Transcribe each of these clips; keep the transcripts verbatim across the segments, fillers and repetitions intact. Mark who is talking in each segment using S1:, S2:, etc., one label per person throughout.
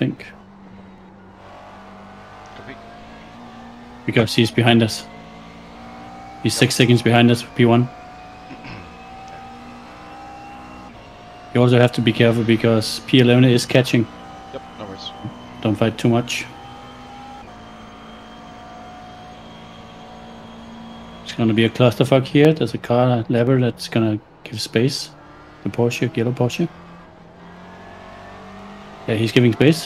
S1: think.
S2: Copy.
S1: Because he's behind us. He's six seconds behind us, P one. You also have to be careful because P eleven is catching.
S2: Yep, no worries.
S1: Don't fight too much. It's gonna be a clusterfuck here. There's a car lever that's gonna give space. The Porsche, yellow Porsche. Yeah, he's giving space.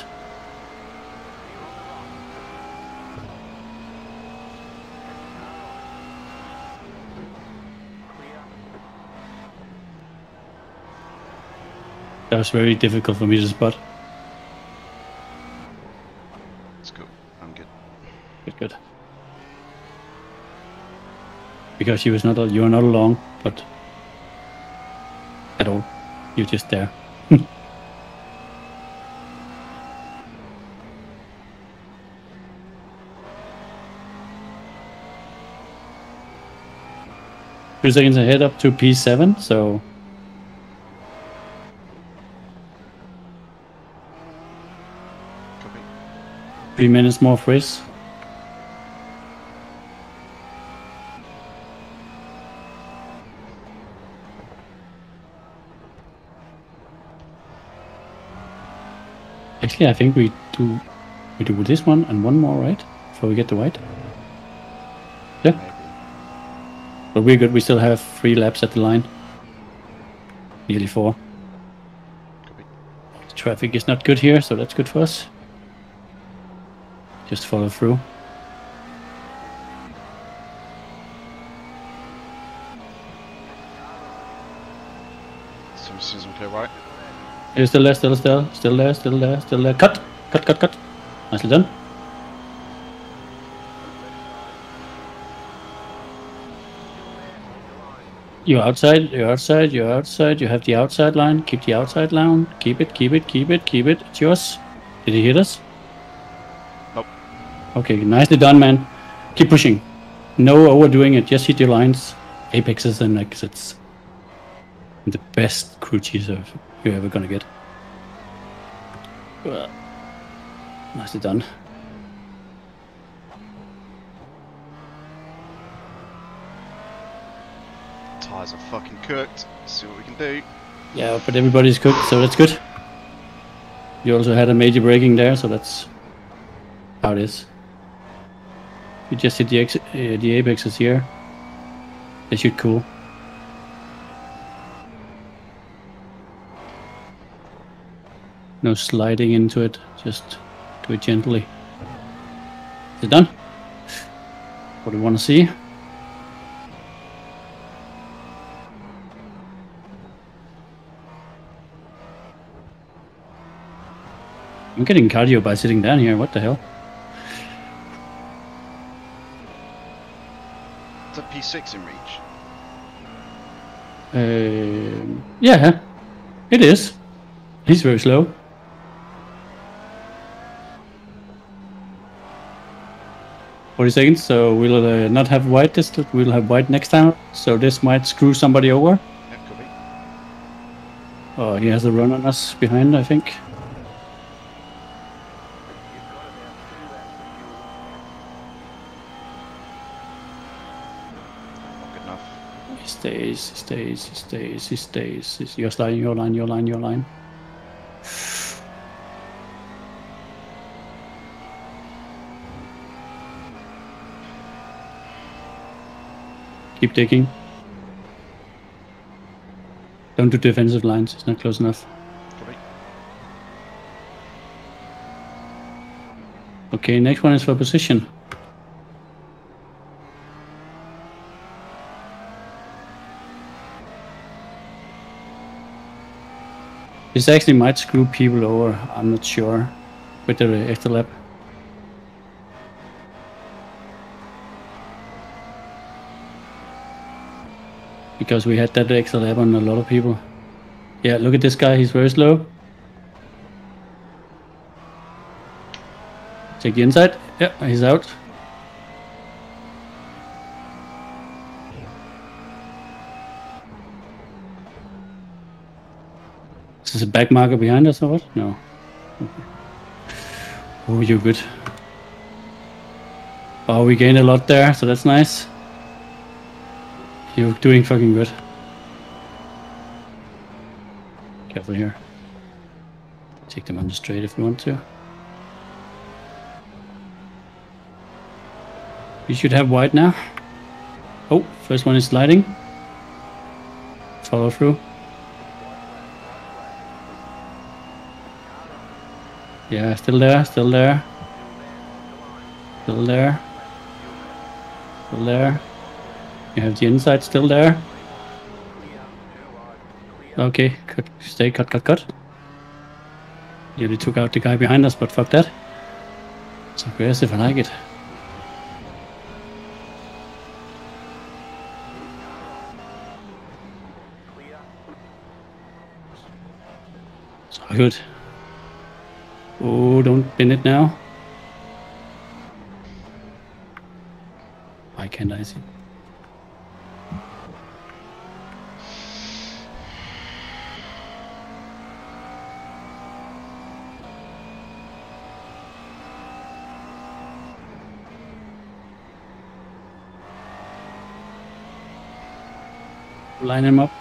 S1: That was very difficult for me to spot.
S2: Let's go. I'm good.
S1: Good, good. Because you was not you are not along, but at all. You're just there. Two seconds ahead up to P seven, so
S2: Copy.
S1: three minutes more of race. Actually, I think we do we do this one and one more, right? Before we get the white. Yeah.
S2: Maybe.
S1: But we're good. We still have three laps at the line. Nearly four.
S2: Copy.
S1: The traffic is not good here, so that's good for us. Just follow through.
S2: So as soon as we clear right.
S1: Yeah, still there, still, still, still there, still there, still there. Cut! Cut, cut, cut. Nicely done. You're outside, you're outside, you're outside, you have the outside line. Keep the outside line. Keep it, keep it, keep it, keep it. It's yours. Did he hit us?
S2: Nope.
S1: Okay, nicely done, man. Keep pushing. No overdoing it, just hit your lines. Apexes and exits. The best crew cheese you're ever gonna get. Well, nicely done.
S2: Tires are fucking cooked. Let's see what we can do.
S1: Yeah, but everybody's cooked, so that's good. You also had a major braking there, so that's how it is. You just hit the ex uh, the apexes here. They should cool. No sliding into it, just do it gently. Is it done? What do you want to see? I'm getting cardio by sitting down here, what the hell?
S2: Is that P six in reach?
S1: Uh, yeah, it is. He's very slow. forty seconds, so we'll uh, not have white this time, we'll have white next time, so this might screw somebody over.
S2: Yeah, could be.
S1: Oh, he has a run on us behind, I think.
S2: Not good enough.
S1: He stays, he stays, he stays, he stays. He's your line, your line, your line, your line. Keep digging. Don't do defensive lines, it's not close enough.
S2: Copy.
S1: Okay, next one is for position. This actually might screw people over, I'm not sure, with the extra lap. Because we had that extra lap on a lot of people. Yeah, look at this guy, he's very slow. Take the inside. Yeah, he's out. Is this a back marker behind us or what? No. Okay. Oh, you're good. Oh, we gained a lot there, so that's nice. You're doing fucking good. Careful here. Take them on the straight if you want to. You should have white now. Oh, first one is sliding. Follow through. Yeah, still there, still there. Still there. Still there. You have the inside still there. Okay, cut, stay, cut, cut, cut. Nearly took out the guy behind us, but fuck that. It's aggressive, I like it. So good. Oh, don't pin it now. Why can't I see? Line him up.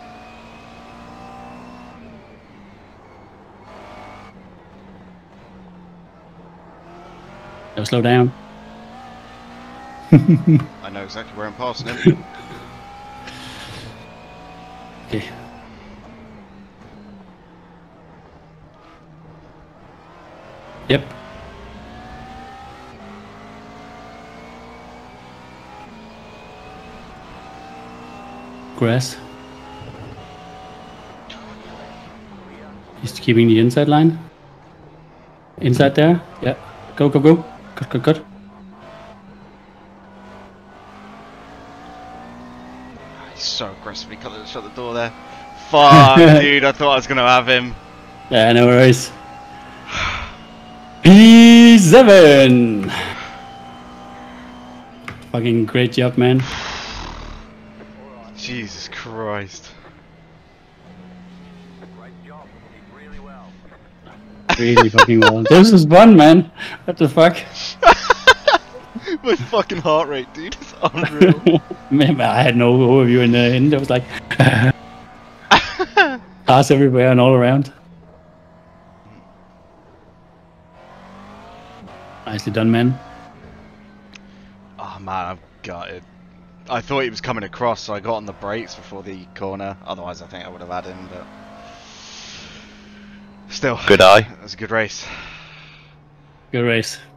S1: No, slow down.
S2: I know exactly where I'm passing him.
S1: Okay. Yep. Grass. He's keeping the inside line. Inside there. Yeah. Go, go, go. Cut, cut, cut.
S2: He's so aggressively cut the, shut the door there. Fuck, dude, I thought I was going to have him.
S1: Yeah, no worries. P seven! Fucking great job, man.
S2: Jesus Christ.
S1: Really fucking well. This is fun, man. What the fuck?
S2: My fucking heart rate, dude, is unreal.
S1: Man, I had no overview in the end. I was like, cars everywhere and all around. Nicely done, man.
S2: Oh man, I'm gutted. I thought he was coming across, so I got on the brakes before the corner. Otherwise, I think I would have had him, but still.
S3: Good eye.
S2: It was a good race.
S1: Good race.